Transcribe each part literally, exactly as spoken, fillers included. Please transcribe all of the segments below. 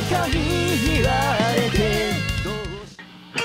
かに言われてどうし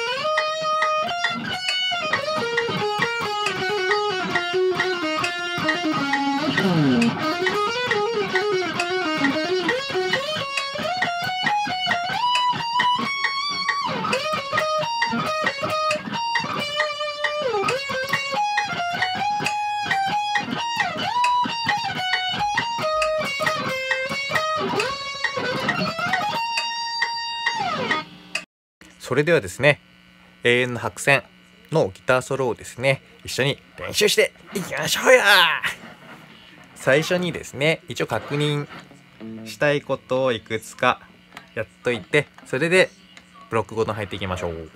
それではですね、永遠の白線のギターソロをですね、一緒に練習していきましょうや。最初にですね、一応確認したいことをいくつかやっといて、それでブロックごと入っていきましょう。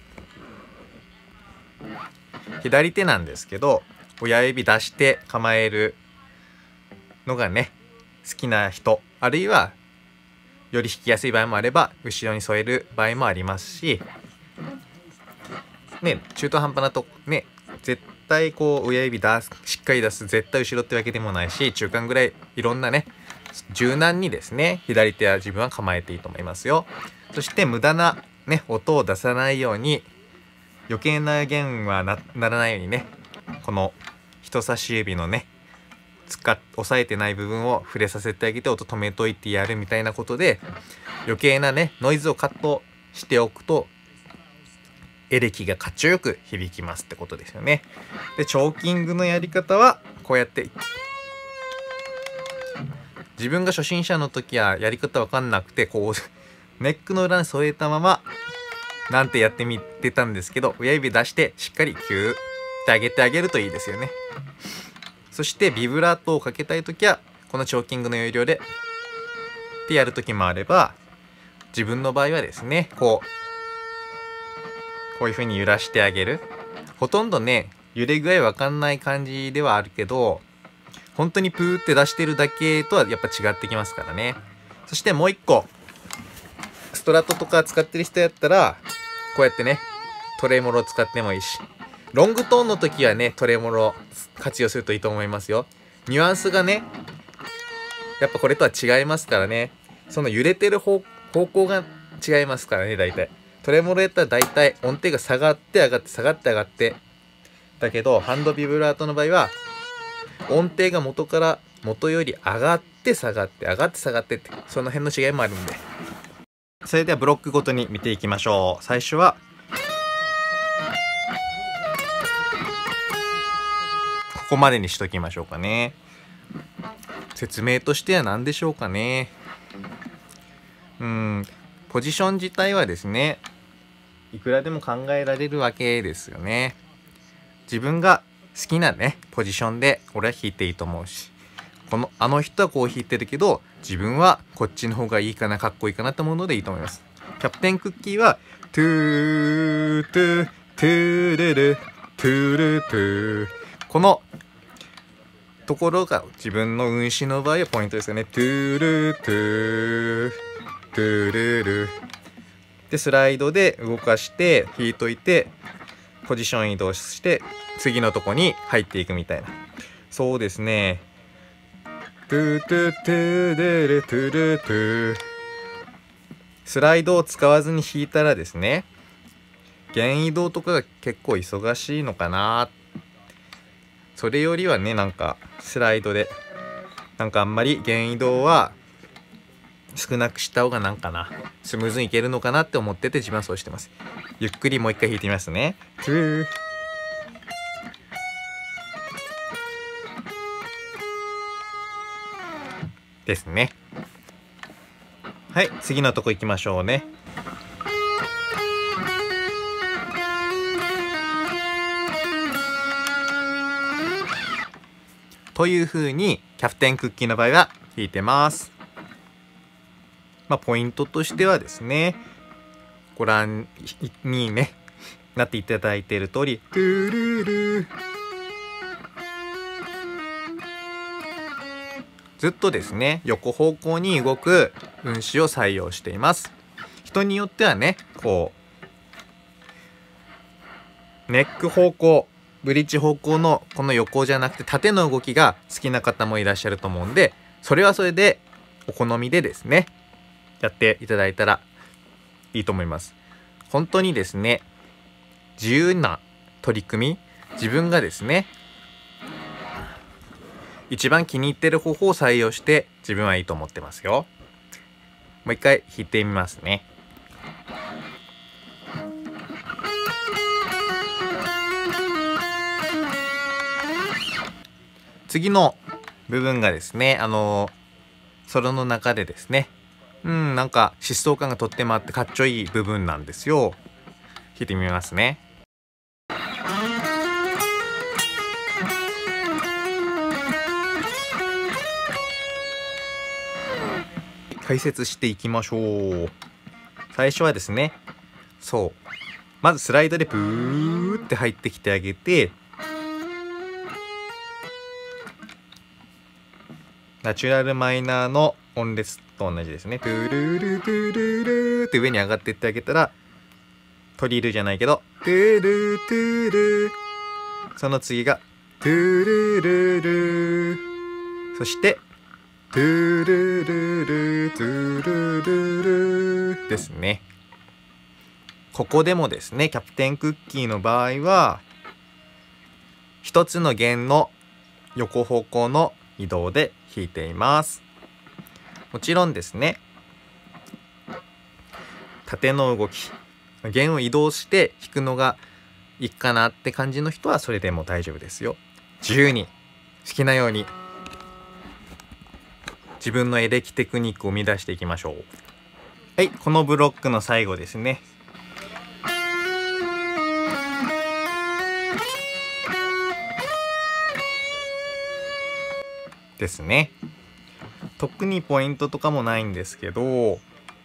左手なんですけど、親指出して構えるのがね、好きな人、あるいはより弾きやすい場合もあれば後ろに添える場合もありますしね、中途半端なとね、絶対こう親指出すしっかり出す絶対後ろってわけでもないし、中間ぐらいいろんなね柔軟にですね左手は自分は構えていいと思いますよ。そして無駄なね音を出さないように、余計な弦は な, ならないようにね、この人差し指のね使っ押さえてない部分を触れさせてあげて音止めといてやるみたいなことで、余計なねノイズをカットしておくとエレキがかっちょよく響きますってことですよね。でチョーキングのやり方はこうやって、自分が初心者の時はやり方わかんなくて、こうネックの裏に添えたままなんてやってみてたんですけど、親指出してしっかりキューって上げてあげるといいですよね。そしてビブラートをかけたいときはこのチョーキングの要領でってやるときもあれば、自分の場合はですねこうこういう風に揺らしてあげる。ほとんどね揺れ具合わかんない感じではあるけど、本当にプーって出してるだけとはやっぱ違ってきますからね。そしてもう一個、ストラトとか使ってる人やったらこうやってねトレモロを使ってもいいし、ロングトーンの時はねトレモロ活用するといいと思いますよ。ニュアンスがねやっぱこれとは違いますからね。その揺れてる方方向が違いますからね。大体トレモロやったら大体音程が下がって上がって下がって上がってだけど、ハンドビブラートの場合は音程が元から元より上がって下がって上がって下がってって、その辺の違いもあるんで、それではブロックごとに見ていきましょう。最初はここまでにしときましょうかね。説明としては何でしょうかね。うん、ポジション自体はですねいくらでも考えられるわけですよね。自分が好きなねポジションで俺は弾いていいと思うし、このあの人はこう弾いてるけど自分はこっちの方がいいかな、かっこいいかなと思うのでいいと思います。キャプテンクッキーはトゥートゥトゥルルトゥルトゥ、このところが自分の運指の場合はポイントですよね。トゥルトゥトゥルルでスライドで動かして弾いといて、ポジション移動して次のとこに入っていくみたいな。そうですね。トゥトゥトゥルルトゥルトゥ、スライドを使わずに弾いたらですね、弦移動とかが結構忙しいのかな。それよりはねなんかスライドでなんかあんまり弦移動は少なくした方がなんかなスムーズにいけるのかなって思ってて、自分はそうしてます。ゆっくりもう一回弾いてみますね。トゥーですね。はい、次のとこ行きましょうね。という風にキャプテンクッキーの場合は弾いてます。まあポイントとしてはですね、ご覧にねなっていただいている通り、トゥルルずっとですね横方向に動く運指を採用しています。人によってはねこうネック方向ブリッジ方向のこの横じゃなくて縦の動きが好きな方もいらっしゃると思うんで、それはそれでお好みでですねやっていただいたらいいと思います。本当にですね、自由な取り組み、自分がですね一番気に入ってる方法を採用して自分はいいと思ってますよ。もう一回弾いてみますね。次の部分がですね、あのソロの中でですね、うんなんか疾走感がとってもあってかっちょいい部分なんですよ。弾いてみますね。解説していきましょう。最初はですね、そうまずスライドでプーって入ってきてあげて、ナチュラルマイナーの音列と同じですね。トゥルルトゥルルって上に上がっていってあげたら、トリルじゃないけどトゥルトゥル、その次がトゥルルル、そしてトゥルルルトゥルルルですね。ここでもですね、キャプテンクッキーの場合は一つの弦の横方向の移動で弾いています。もちろんですね、縦の動き、弦を移動して弾くのがいいかなって感じの人はそれでも大丈夫ですよ。自由に好きなように自分のエレキテクニックを生み出していきましょう。はい、このブロックの最後ですね。ですね。特にポイントとかもないんですけど、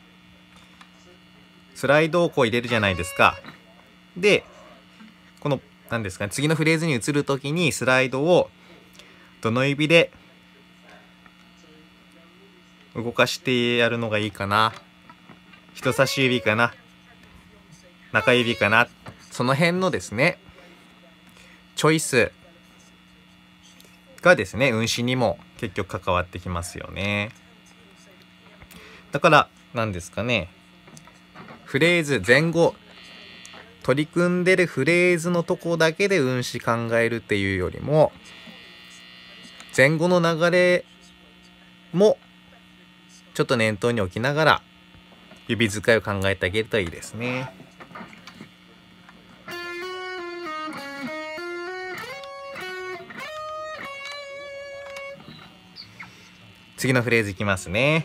スライドをこう入れるじゃないですか。で、この何ですかね、次のフレーズに移るときにスライドをどの指で動かしてやるのがいいかな。人差し指かな、中指かな、その辺のですねチョイスがですね、運指にも結局関わってきますよね。だから何ですかね、フレーズ前後取り組んでるフレーズのとこだけで運指考えるっていうよりも、前後の流れもちょっと念頭に置きながら指使いを考えてあげるといいですね。次のフレーズいきますね。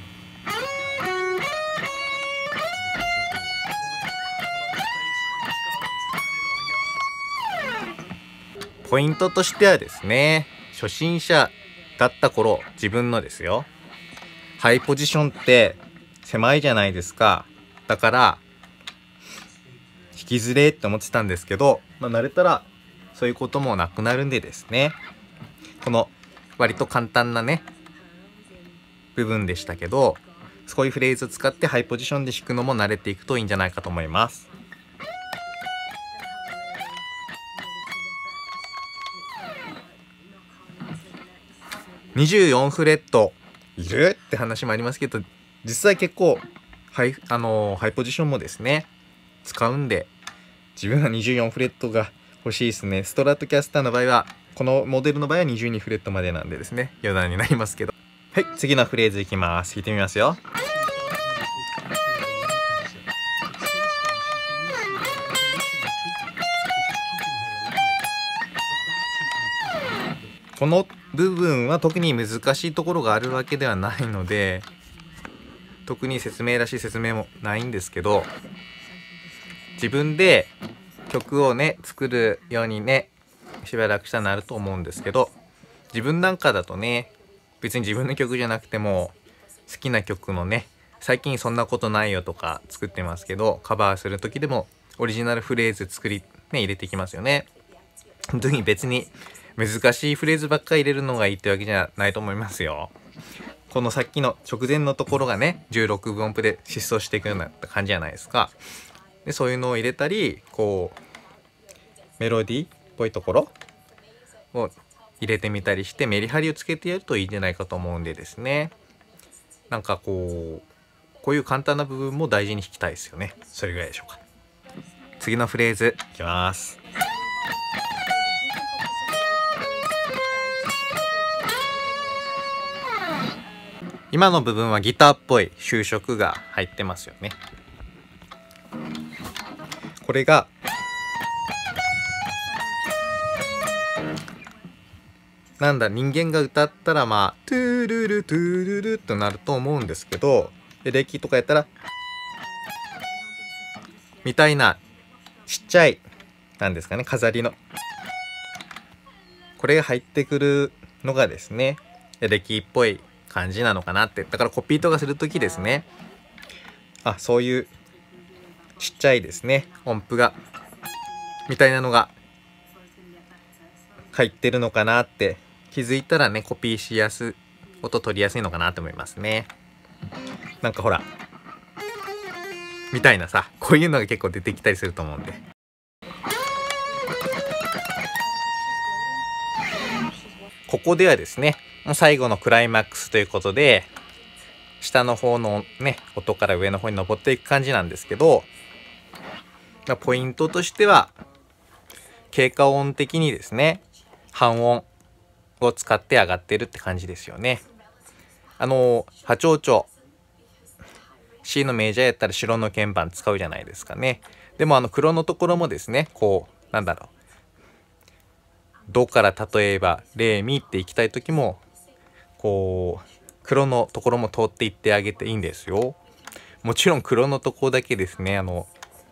ポイントとしてはですね、初心者だった頃、自分のですよ、ハイポジションって狭いじゃないですか。だから引きずれって思ってたんですけど、まあ、慣れたらそういうこともなくなるんでですね、この割と簡単なね部分でしたけど、そういうフレーズを使ってハイポジションで弾くのも慣れていくといいんじゃないかと思います。にじゅうよんフレットいるって話もありますけど、実際結構ハイ、あのー、ハイポジションもですね使うんで、自分はにじゅうよんフレットが欲しいですね。ストラトキャスターの場合は、このモデルの場合はにじゅうにフレットまでなんでですね、余談になりますけど。はい、次のフレーズいきます。弾いてみますよ。この部分は特に難しいところがあるわけではないので、特に説明らしい説明もないんですけど、自分で曲をね作るようにねしばらくしたらなると思うんですけど、自分なんかだとね、別に自分の曲じゃなくても好きな曲のね、最近そんなことないよとか作ってますけど、カバーする時でもオリジナルフレーズ作りね入れていきますよね。本当に別に難しいフレーズばっかり入れるのがいいってわけじゃないと思いますよ。このさっきの直前のところがねじゅうろくぶ音符で疾走していくような感じじゃないですか。でそういうのを入れたり、こうメロディーっぽいところを入れてみたりしてメリハリをつけてやるといいんじゃないかと思うんでですね、なんかこうこういう簡単な部分も大事に弾きたいですよね。それぐらいでしょうか。次のフレーズいきます。今の部分はギターっぽい修飾が入ってますよね。これがなんだ、人間が歌ったらまあトゥルルトゥルルとなると思うんですけど、エレキとかやったらみたいなちっちゃいなんですかね、飾りのこれが入ってくるのがですね、エレキっぽい感じなのかなって。だからコピーとかするときですね、あ、そういうちっちゃいですね音符がみたいなのが入ってるのかなって気づいたらね、コピーしやすい、音取りやすいのかなと思いますね。なんかほらみたいなさ、こういうのが結構出てきたりすると思うんで。ここではですね、もう最後のクライマックスということで、下の方のね音から上の方に登っていく感じなんですけど、ポイントとしては経過音的にですね、半音を使って上がってるって感じですよね。あの波長長 C のメジャーやったら白の鍵盤使うじゃないですかね。でもあの黒のところもですね、こうなんだろう、ドから例えばレミっていきたい時もこう黒のところも通っていってあげていいんですよ。もちろん黒のところだけですね、あの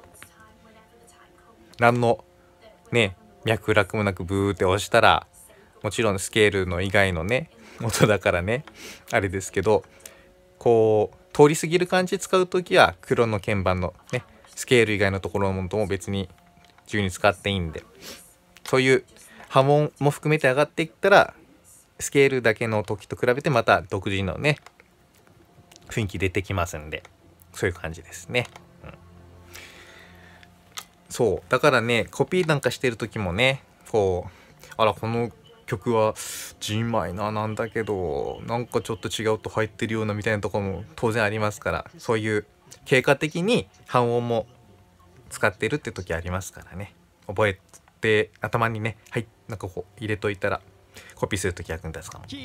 何のね脈絡もなくブーって押したら、もちろんスケールの以外のね音だからねあれですけど、こう通り過ぎる感じで使う時は黒の鍵盤のねスケール以外のところのものも別に自由に使っていいんで、そういう波紋も含めて上がっていったらスケールだけの時と比べてまた独自のね雰囲気出てきますんで、そういう感じですね。うん、そうだからね、コピーなんかしてる時もね、こうあらこの曲は G マイナーなんだけどなんかちょっと違うと入ってるようなみたいなところも当然ありますから、そういう経過的に半音も使ってるって時ありますからね、覚えて頭にね、はいなんかこう入れといたらコピーする時役に立つかも。はい、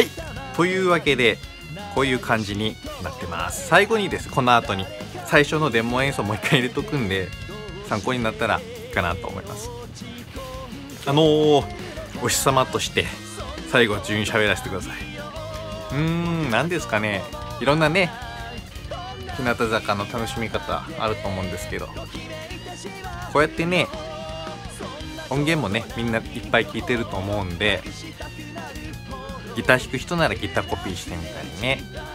というわけでこういう感じになってます。最後にです、この後に最初のデモ演奏もう一回入れとくんで参考になったらいいかなと思います。あのー、お日様として最後順に喋らせてください。うーん何ですかね、いろんなね日向坂の楽しみ方あると思うんですけど、こうやってね音源もねみんないっぱい聴いてると思うんで、ギター弾く人ならギターコピーしてみたりね、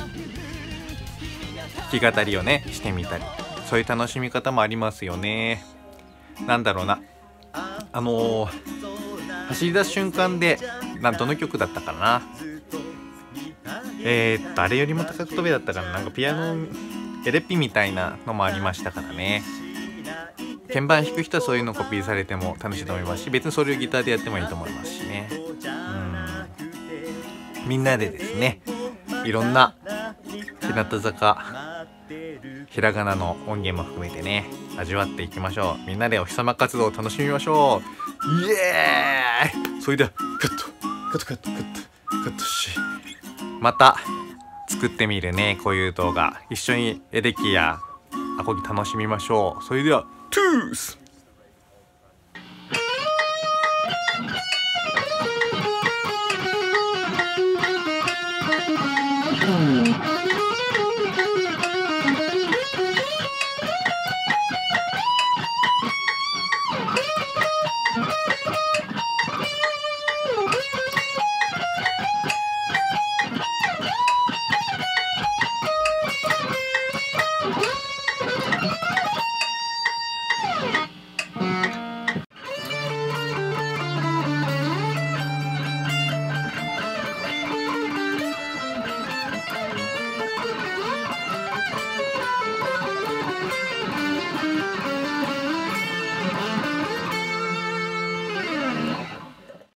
弾き語りをねしてみたり、そういう楽しみ方もありますよね。なんだろうな、あのー、走り出す瞬間でなんどの曲だったかな、えー、っとあれよりも高く飛べだったかな、なんかピアノエレピみたいなのもありましたからね。鍵盤弾く人はそういうのコピーされても楽しいと思いますし、別にそれをギターでやってもいいと思いますしね。うん、みんなでですねいろんな日向坂ひらがなの音源も含めてね味わっていきましょう。みんなでお日様活動を楽しみましょう。イエーイ。それではカットカットカットカットカットし、また作ってみるねこういう動画、一緒にエレキやアコギ楽しみましょう。それではトゥース。うん